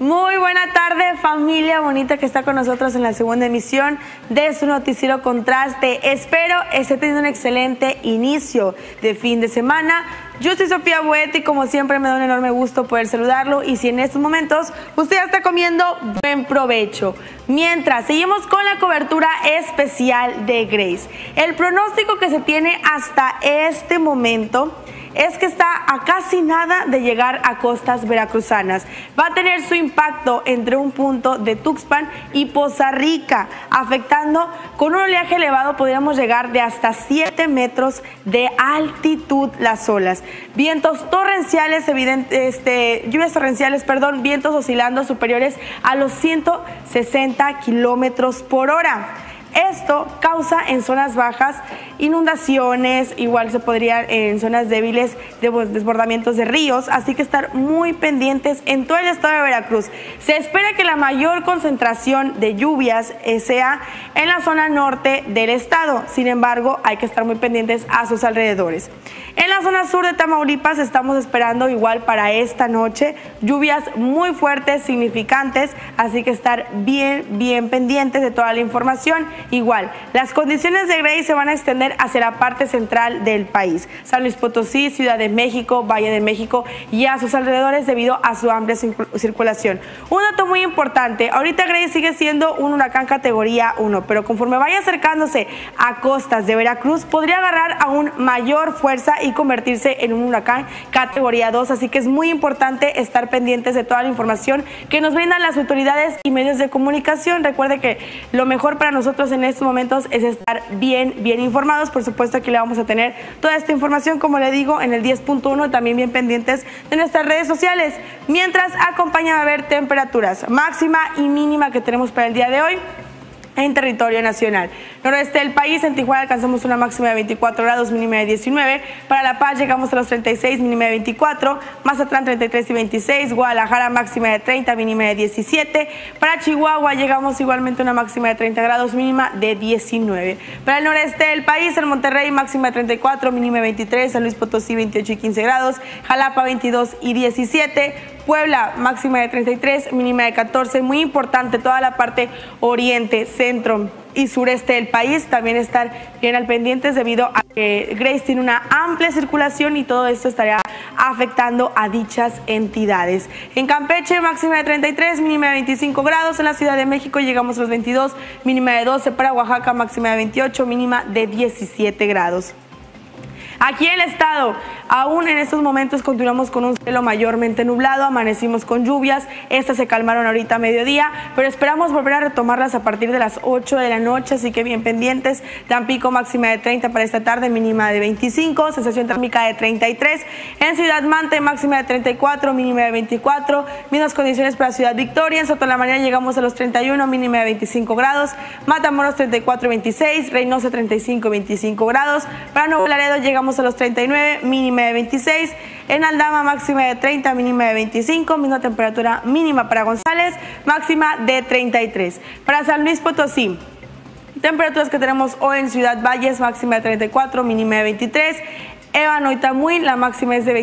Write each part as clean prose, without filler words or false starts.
Muy buena tarde, familia bonita que está con nosotros en la segunda emisión de su noticiero Contraste. Espero esté teniendo un excelente inicio de fin de semana. Yo soy Sofía Boete y como siempre me da un enorme gusto poder saludarlo, y si en estos momentos usted ya está comiendo, buen provecho. Mientras seguimos con la cobertura especial de Grace, el pronóstico que se tiene hasta este momento es que está a casi nada de llegar a costas veracruzanas. Va a tener su impacto entre un punto de Tuxpan y Poza Rica, afectando con un oleaje elevado. Podríamos llegar de hasta 7 metros de altitud las olas. Vientos torrenciales, vientos oscilando superiores a los 160 kilómetros por hora. Esto causa en zonas bajas inundaciones, igual se podría en zonas débiles de desbordamientos de ríos, así que estar muy pendientes en todo el estado de Veracruz. Se espera que la mayor concentración de lluvias sea en la zona norte del estado, sin embargo hay que estar muy pendientes a sus alrededores. En la zona sur de Tamaulipas estamos esperando igual para esta noche lluvias muy fuertes, significantes, así que estar bien pendientes de toda la información. Igual, las condiciones de Grace se van a extender hacia la parte central del país, San Luis Potosí, Ciudad de México, Valle de México y a sus alrededores debido a su amplia circulación. Un dato muy importante, ahorita Grace sigue siendo un huracán categoría 1, pero conforme vaya acercándose a costas de Veracruz, podría agarrar aún mayor fuerza y convertirse en un huracán categoría 2, así que es muy importante estar pendientes de toda la información que nos brindan las autoridades y medios de comunicación. Recuerde que lo mejor para nosotros en estos momentos es estar bien informados. Por supuesto, aquí le vamos a tener toda esta información, como le digo, en el 10.1, también bien pendientes de nuestras redes sociales. Mientras, acompáñame a ver temperaturas máxima y mínima que tenemos para el día de hoy en territorio nacional. Noroeste del país, en Tijuana alcanzamos una máxima de 24 grados, mínima de 19. Para La Paz llegamos a los 36, mínima de 24. Mazatlán 33 y 26. Guadalajara máxima de 30, mínima de 17. Para Chihuahua llegamos igualmente a una máxima de 30 grados, mínima de 19. Para el noreste del país, en Monterrey máxima de 34, mínima de 23. San Luis Potosí 28 y 15 grados. Jalapa 22 y 17. Puebla máxima de 33, mínima de 14. Muy importante toda la parte oriente, centro y sureste del país, también estar bien al pendientes debido a que Grace tiene una amplia circulación y todo esto estaría afectando a dichas entidades. En Campeche máxima de 33, mínima de 25 grados. En la Ciudad de México llegamos a los 22, mínima de 12. Para Oaxaca máxima de 28, mínima de 17 grados. Aquí en el estado, aún en estos momentos continuamos con un cielo mayormente nublado, amanecimos con lluvias, estas se calmaron ahorita a mediodía, pero esperamos volver a retomarlas a partir de las 8 de la noche, así que bien pendientes. Tampico máxima de 30 para esta tarde, mínima de 25, sensación térmica de 33. En Ciudad Mante máxima de 34, mínima de 24, mismas condiciones para Ciudad Victoria. En Soto la Mañana llegamos a los 31, mínima de 25 grados. Matamoros 34 y 26, Reynosa 35 y 25 grados. Para Nuevo Laredo llegamos a los 39, mínima de 26. En Aldama máxima de 30, mínima de 25. Misma temperatura mínima para González, máxima de 33. Para San Luis Potosí, temperaturas que tenemos hoy en Ciudad Valles, máxima de 34, mínima de 23. Ébano y Tamuín, la mínima es de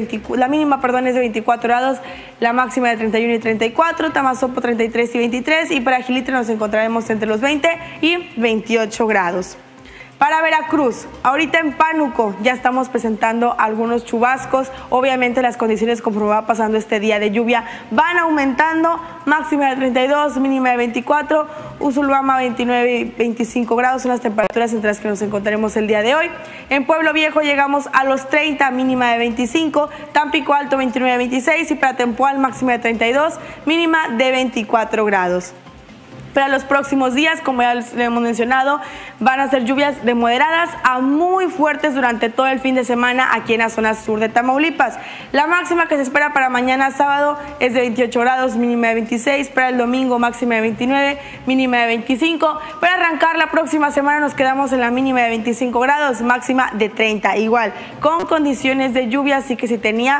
24 grados, la máxima de 31 y 34. Tamazopo 33 y 23. Y para Gilitla nos encontraremos entre los 20 y 28 grados. Para Veracruz, ahorita en Pánuco ya estamos presentando algunos chubascos. Obviamente las condiciones conforme va pasando este día de lluvia van aumentando. Máxima de 32, mínima de 24. Usulbama 29 y 25 grados son las temperaturas entre las que nos encontraremos el día de hoy. En Pueblo Viejo llegamos a los 30, mínima de 25. Tampico Alto 29 y 26. Y para Tempoal máxima de 32, mínima de 24 grados. Para los próximos días, como ya les hemos mencionado, van a ser lluvias de moderadas a muy fuertes durante todo el fin de semana aquí en la zona sur de Tamaulipas. La máxima que se espera para mañana sábado es de 28 grados, mínima de 26. Para el domingo máxima de 29, mínima de 25. Para arrancar la próxima semana nos quedamos en la mínima de 25 grados, máxima de 30. Igual, con condiciones de lluvia, así que si tenía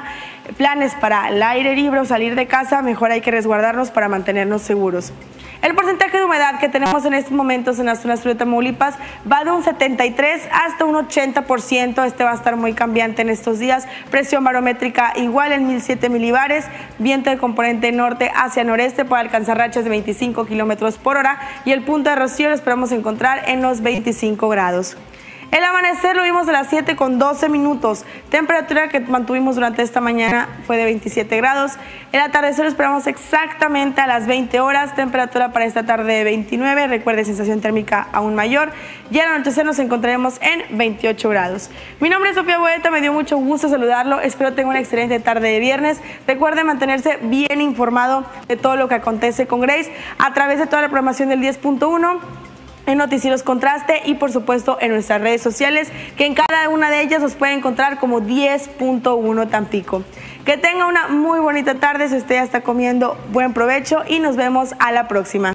planes para el aire libre o salir de casa, mejor hay que resguardarnos para mantenernos seguros. El porcentaje de humedad que tenemos en estos momentos en la zona sur de Tamaulipas va de un 73 hasta un 80%. Este va a estar muy cambiante en estos días. Presión barométrica igual en 1007 milibares. Viento de componente norte hacia noreste puede alcanzar rachas de 25 kilómetros por hora. Y el punto de rocío lo esperamos encontrar en los 25 grados. El amanecer lo vimos a las 7:12. Temperatura que mantuvimos durante esta mañana fue de 27 grados. El atardecer lo esperamos exactamente a las 20 horas. Temperatura para esta tarde de 29. Recuerde, sensación térmica aún mayor. Y al anochecer nos encontraremos en 28 grados. Mi nombre es Sofía Boeta, me dio mucho gusto saludarlo. Espero tenga una excelente tarde de viernes. Recuerde mantenerse bien informado de todo lo que acontece con Grace a través de toda la programación del 10.1. en Noticieros Contraste y por supuesto en nuestras redes sociales, que en cada una de ellas nos puede encontrar como 10.1 Tampico. Que tenga una muy bonita tarde, si usted ya está comiendo, buen provecho y nos vemos a la próxima.